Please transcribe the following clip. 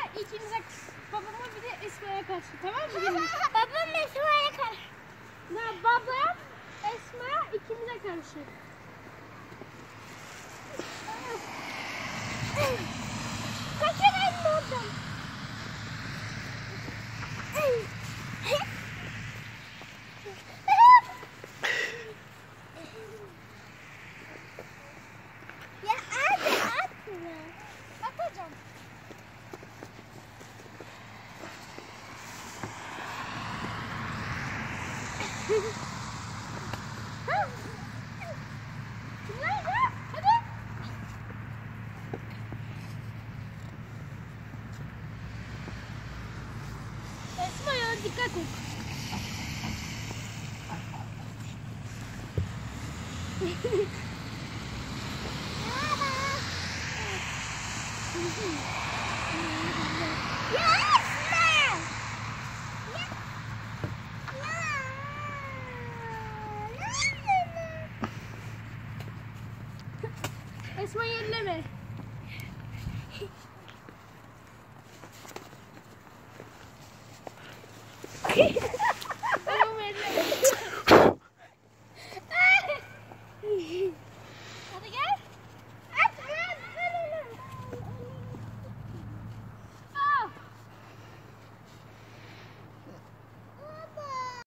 ikinize, babama bir de Esma'ya karşı, tamam mı? Babam Esma'ya karşı. Babam Esma ikimize karşı. Kaçırayım mı oradan? Ya abi atma. Atacağım. Esma ya, dikkat et. Ya Esma! Esma elleme.